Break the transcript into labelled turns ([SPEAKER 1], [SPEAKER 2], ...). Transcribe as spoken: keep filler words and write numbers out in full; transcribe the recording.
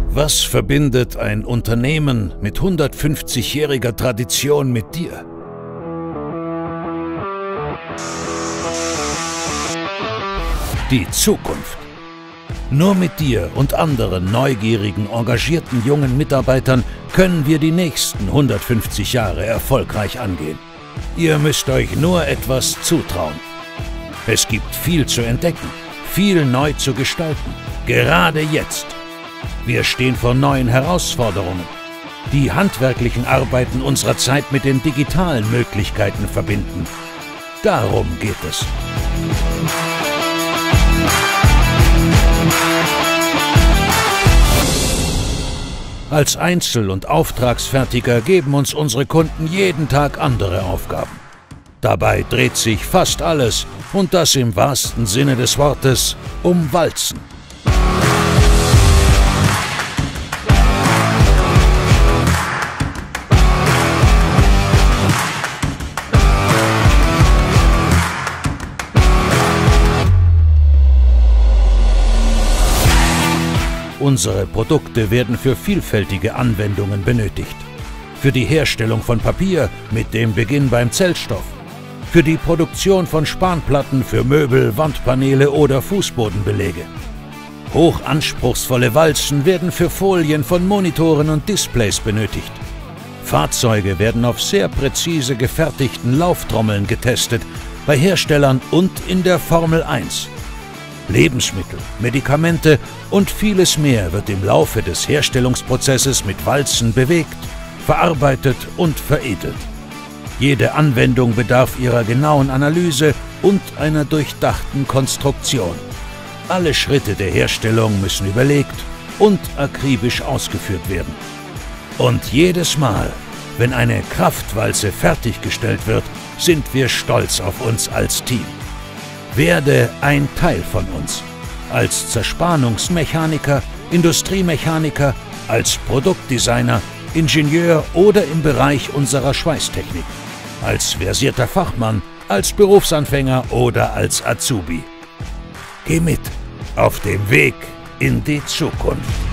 [SPEAKER 1] Was verbindet ein Unternehmen mit hundertfünfzigjähriger Tradition mit dir? Die Zukunft. Nur mit dir und anderen neugierigen, engagierten jungen Mitarbeitern können wir die nächsten hundertfünfzig Jahre erfolgreich angehen. Ihr müsst euch nur etwas zutrauen. Es gibt viel zu entdecken, viel neu zu gestalten, gerade jetzt. Wir stehen vor neuen Herausforderungen. Die handwerklichen Arbeiten unserer Zeit mit den digitalen Möglichkeiten verbinden. Darum geht es. Als Einzel- und Auftragsfertiger geben uns unsere Kunden jeden Tag andere Aufgaben. Dabei dreht sich fast alles, und das im wahrsten Sinne des Wortes, um Walzen. Unsere Produkte werden für vielfältige Anwendungen benötigt. Für die Herstellung von Papier mit dem Beginn beim Zellstoff. Für die Produktion von Spanplatten für Möbel, Wandpaneele oder Fußbodenbelege. Hochanspruchsvolle Walzen werden für Folien von Monitoren und Displays benötigt. Fahrzeuge werden auf sehr präzise gefertigten Lauftrommeln getestet, bei Herstellern und in der Formel eins. Lebensmittel, Medikamente und vieles mehr wird im Laufe des Herstellungsprozesses mit Walzen bewegt, verarbeitet und veredelt. Jede Anwendung bedarf ihrer genauen Analyse und einer durchdachten Konstruktion. Alle Schritte der Herstellung müssen überlegt und akribisch ausgeführt werden. Und jedes Mal, wenn eine Kraftwalze fertiggestellt wird, sind wir stolz auf uns als Team. Werde ein Teil von uns. Als Zerspannungsmechaniker, Industriemechaniker, als Produktdesigner, Ingenieur oder im Bereich unserer Schweißtechnik. Als versierter Fachmann, als Berufsanfänger oder als Azubi. Geh mit auf dem Weg in die Zukunft.